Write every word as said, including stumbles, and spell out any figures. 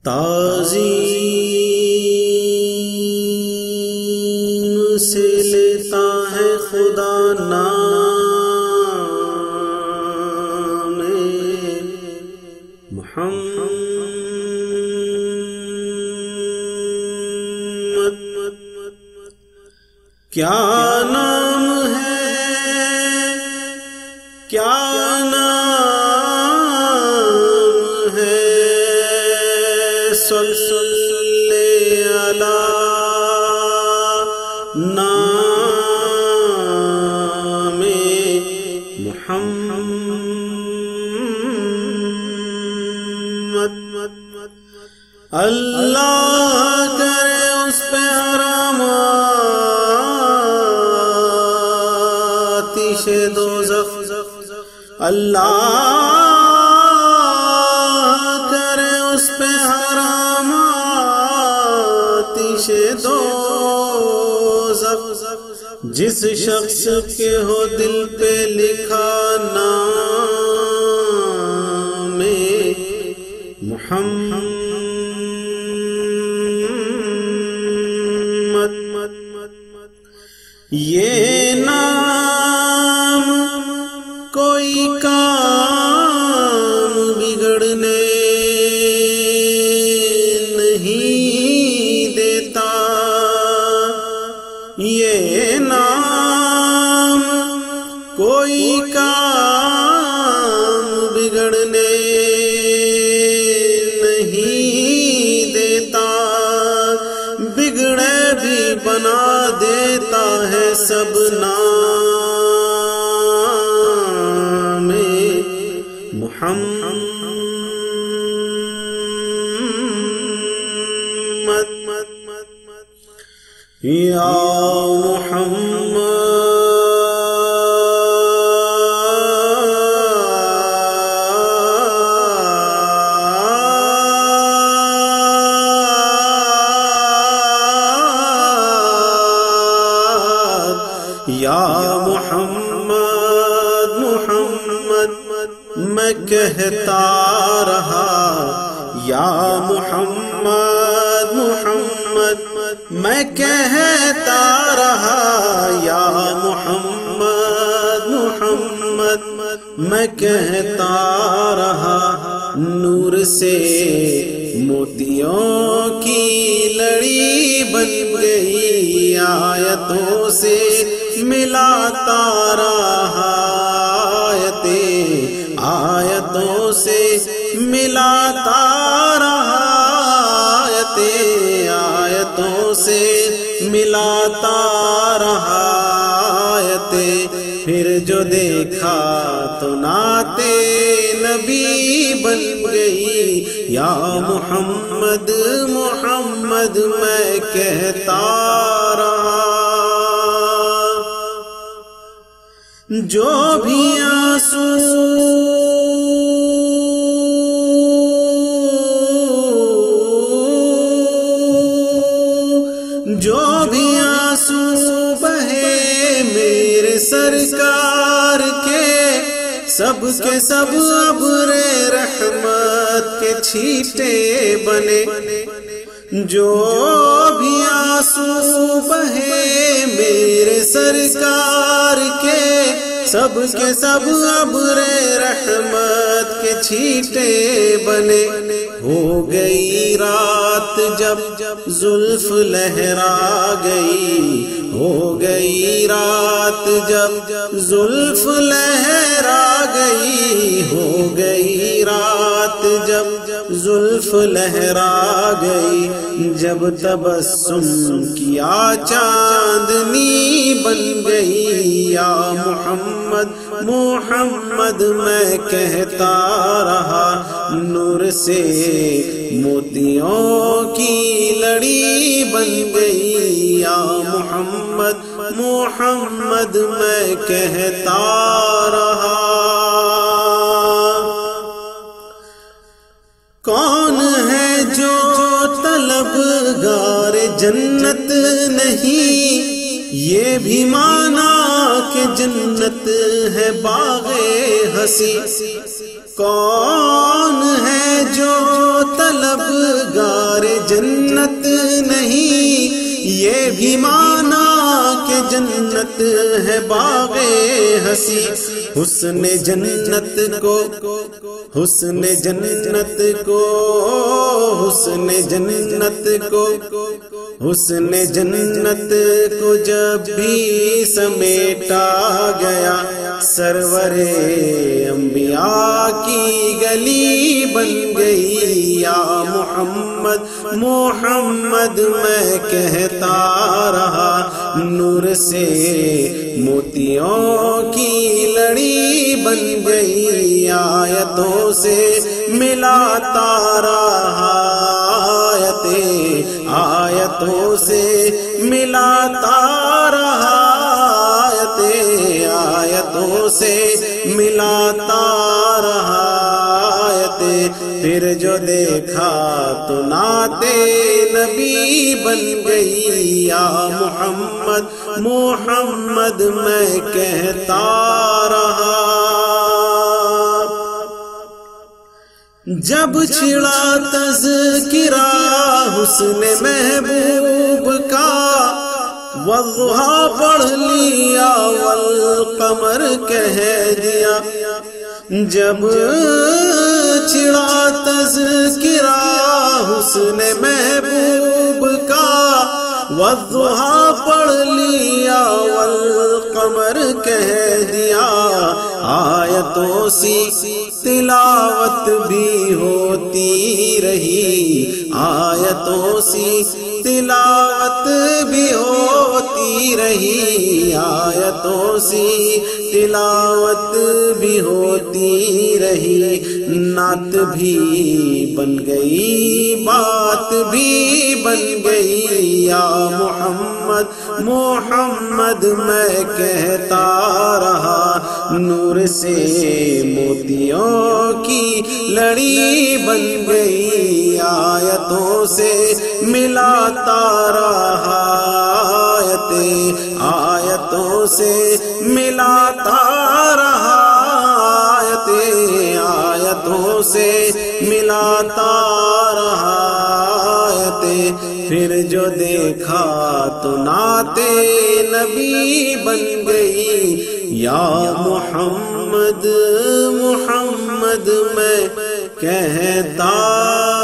تعظیم سے لیتا ہے خدا نام محمد۔ کیا نام ہے، کیا نام ہے، صلی علی نام محمد۔ اللہ کرے اس پہ حرام آتش دوزخ، اللہ کرے اس پہ حرام آتش دوزخ، جس شخص کے ہو دل پہ لکھا نام محمد۔ یہ نام کوئی کام بگڑنے نہیں دیتا، یہ نام کوئی کام بگڑنے نہیں دیتا، بگڑے بھی بنا دیتا ہے سب نام محمد۔ یا محمد یا محمد محمد میں کہتا رہا، یا محمد محمد میں کہتا رہا، یا محمد محمد میں کہتا رہا، نور سے موتیوں کی لڑی بن گئی، آیتوں سے ملاتا رہا، آیتیں آیتوں سے ملاتا رہا، آیتیں آیتوں سے ملاتا رہا، آیتیں پھر جو دیکھا تو نعتِ نبی بن گئی، یا محمد محمد میں کہتا رہا۔ جو بھی آنسو جو بھی آنسو بہے میرے سرکار کے، سب کے سب ابر رحمت کے چھیٹے بنے، جو بھی آنسو بہے میرے سرکار کے، سب کے سب ابر رحمت کے چھیٹے بنے، ہو گئی رات جب زلف لہرا گئی، ہو گئی رات جب زلف لہرا گئی، ہو گئی رات جب زلف لہرا گئی، جب تبسم کیا چاندنی بن گئی، یا محمد محمد میں کہتا رہا، نور سے موتیوں کی لڑی بن گئی، یا محمد محمد میں کہتا رہا۔ کون ہے جو طلبگار جنت نہیں، یہ بھی مانا کہ جنت ہے باغ ہنسی، کون ہے جو طلبگار جنت نہیں، یہ بھی مانا کہ جنت ہے باغ ہنسی۔ حسن جنت کو حسن جنت کو حسن جنت کو حسن جنت کو جب بھی سمیٹا گیا، سرور انبیاء کی گلی بن گئی۔ یا محمد محمد میں کہتا رہا، نور سے موتیوں کی لڑی بن گئی، آیتوں سے ملاتا رہا، آیتیں آیتوں سے ملاتا رہا، آیتیں آیتوں سے ملاتا رہا، آیتیں پھر جو دیکھا تو نعت نبی بن گئی۔ یا محمد محمد میں کہتا رہا۔ جب چھڑا تذکرہ حسن محبوب کا، والضحیٰ پڑھ لیا والقمر کہہ دیا۔ جب چھڑا تذکرہ حسن محبوب کا، والضحیٰ پڑھ لیا والقمر کہہ دیا، آیتوں سی تلاوت بھی ہوتی رہی، آیتوں سی تلاوت بھی ہوتی رہی، آیتوں سی تلاوت بھی ہوتی رہی، نعت بھی بن گئی، بات بھی بن گئی۔ یا محمد محمد میں کہتا رہا، نور سے موتیوں کی لڑی بن گئی، آیتوں سے ملاتا رہا، آیتیں آیتوں سے ملاتا رہا، آیتیں آیتوں سے ملاتا رہا، آیتیں پھر جو دیکھا تو نعت نبی بن گئی۔ یا محمد محمد میں کہتا